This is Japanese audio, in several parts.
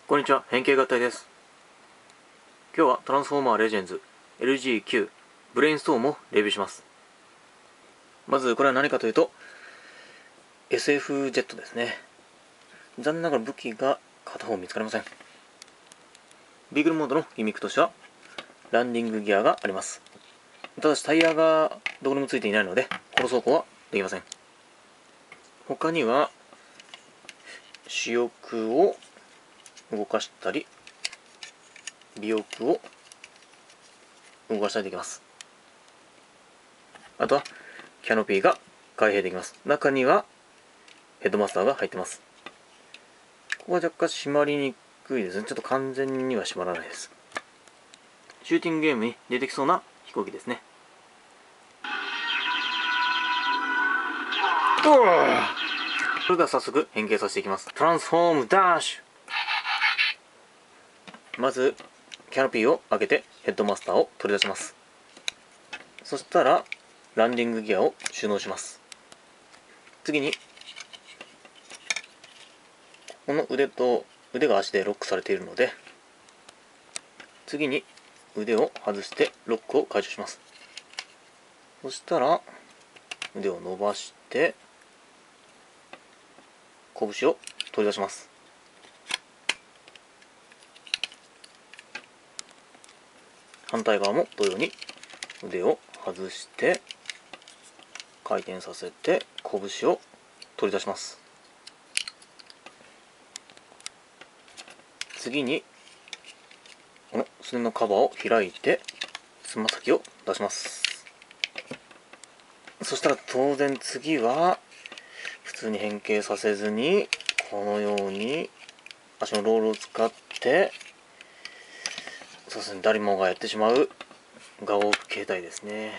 こんにちは、変形合体です。今日はトランスフォーマーレジェンズ LG9 ブレインストームをレビューします。まずこれは何かというと SF ジェットですね。残念ながら武器が片方見つかりません。ビーグルモードのギミックとしてはランディングギアがあります。ただしタイヤがどこにもついていないのでこの走行はできません。他には視翼を動かしたり尾翼を動かしたりできます。あとはキャノピーが開閉できます。中にはヘッドマスターが入ってます。ここは若干閉まりにくいですね。ちょっと完全には閉まらないです。シューティングゲームに出てきそうな飛行機ですね。それでは早速変形させていきます。トランスフォームダッシュ。まずキャノピーを開けてヘッドマスターを取り出します。そしたらランディングギアを収納します。次にこの腕が足でロックされているので、次に腕を外してロックを解除します。そしたら腕を伸ばして拳を取り出します。反対側も同様に腕を外して回転させて拳を取り出します。次にこのすねのカバーを開いてつま先を出します。そしたら当然次は普通に変形させずにこのように足のロールを使ってそうですね、誰もがやってしまうガオ形態ですね。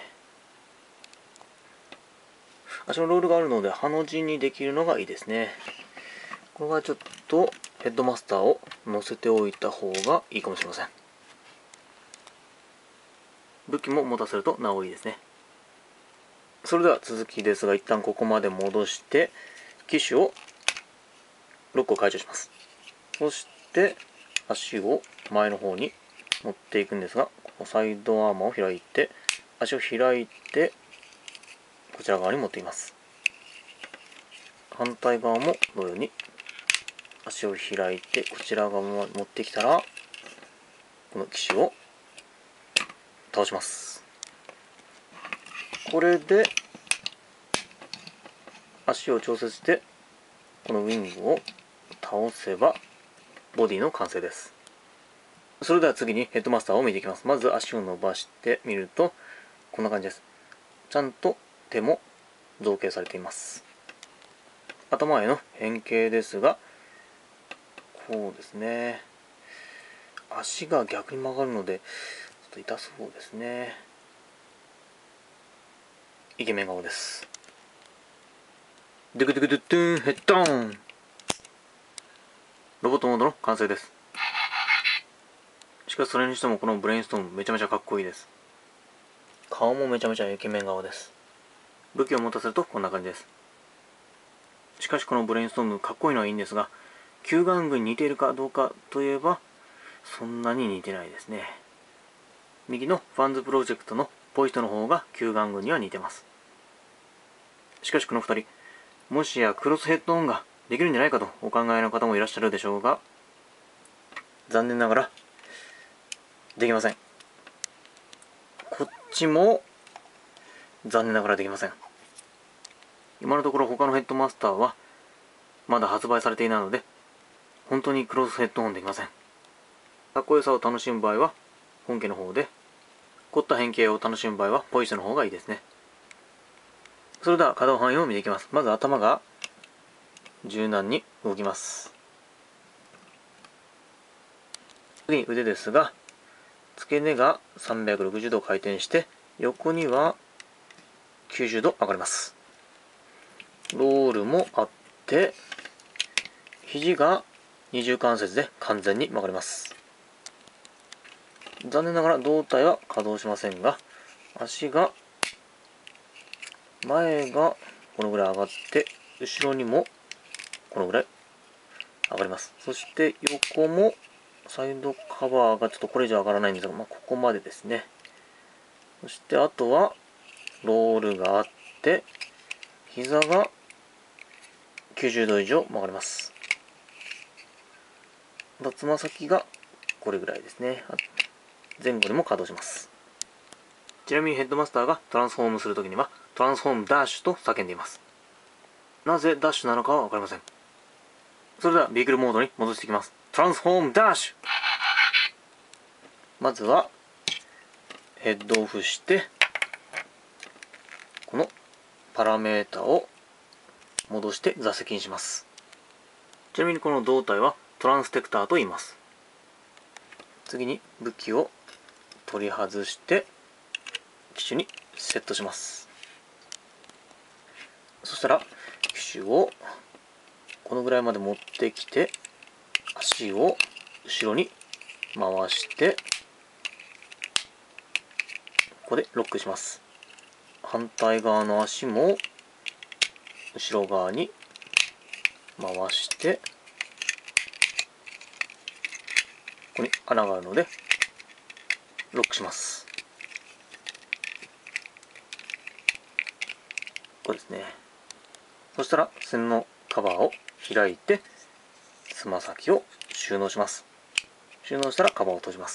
足のロールがあるのでハの字にできるのがいいですね。これはちょっとヘッドマスターを乗せておいた方がいいかもしれません。武器も持たせるとなおいいですね。それでは続きですが、一旦ここまで戻して機種をロックを解除します。そして足を前の方に持っていくんですが、ここサイドアーマーを開いて足を開いてこちら側に持っています。反対側も同様に足を開いてこちら側に持ってきたらこの機種を倒します。これで足を調節してこのウィングを倒せばボディの完成です。それでは次にヘッドマスターを見ていきます。まず足を伸ばしてみるとこんな感じです。ちゃんと手も造形されています。頭への変形ですがこうですね。足が逆に曲がるのでちょっと痛そうですね。イケメン顔です。ドゥクドゥクドゥッドゥンヘッドーン。ロボットモードの完成です。しかしそれにしてもこのブレインストームめちゃめちゃかっこいいです。顔もめちゃめちゃイケメン顔です。武器を持たせるとこんな感じです。しかしこのブレインストームかっこいいのはいいんですが、救援軍に似ているかどうかといえばそんなに似てないですね。右のファンズプロジェクトのポイストの方が救援軍には似てます。しかしこの2人もしやクロスヘッドオンができるんじゃないかとお考えの方もいらっしゃるでしょうが、残念ながらできません。こっちも残念ながらできません。今のところ他のヘッドマスターはまだ発売されていないので本当にクロスヘッドオンできません。かっこよさを楽しむ場合は本家の方で、凝った変形を楽しむ場合はポイスの方がいいですね。それでは可動範囲を見ていきます。まず頭が柔軟に動きます。次に腕ですが、付け根が360度回転して横には90度上がります。ロールもあって肘が二重関節で完全に曲がります。残念ながら胴体は稼働しませんが、足が前がこのぐらい上がって後ろにもこのぐらい上がります。そして横もサイドカバーがちょっとこれ以上上がらないんですが、ここまでですね。そしてあとはロールがあって、膝が90度以上曲がります。つま先がこれぐらいですね。前後にも稼働します。ちなみにヘッドマスターがトランスフォームするときにはトランスフォームダッシュと叫んでいます。なぜダッシュなのかは分かりません。それではビークルモードに戻していきます。トランスフォームダッシュ。まずはヘッドオフして、このパラメータを戻して座席にします。ちなみにこの胴体はトランステクターと言います。次に武器を取り外して機種にセットします。そしたら機種をこのぐらいまで持ってきて、足を後ろに回してここでロックします。反対側の足も後ろ側に回してここに穴があるのでロックします。こうですね。そしたら線のカバーを開いてつま先を収納します。収納したらカバーを閉じます。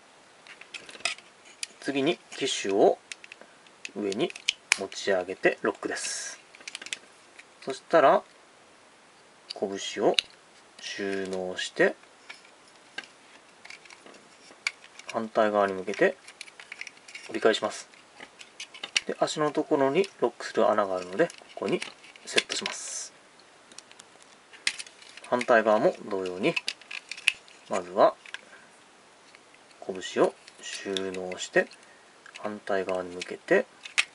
次に機種を上に持ち上げてロックです。そしたら拳を収納して反対側に向けて折り返します。で、足のところにロックする穴があるのでここにセットします。反対側も同様にまずは拳を収納して反対側に向けて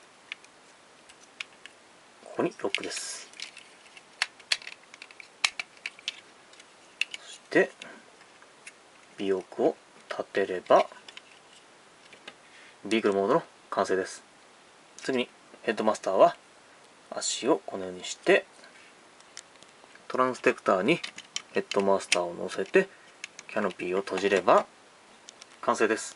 ここにロックです。そして尾翼を立てればビークルモードの完成です。次にヘッドマスターは足をこのようにしてトランステクターにヘッドマスターを乗せてキャノピーを閉じれば完成です。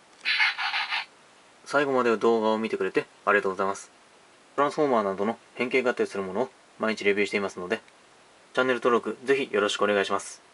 最後まで動画を見てくれてありがとうございます。トランスフォーマーなどの変形合体するものを毎日レビューしていますのでチャンネル登録ぜひよろしくお願いします。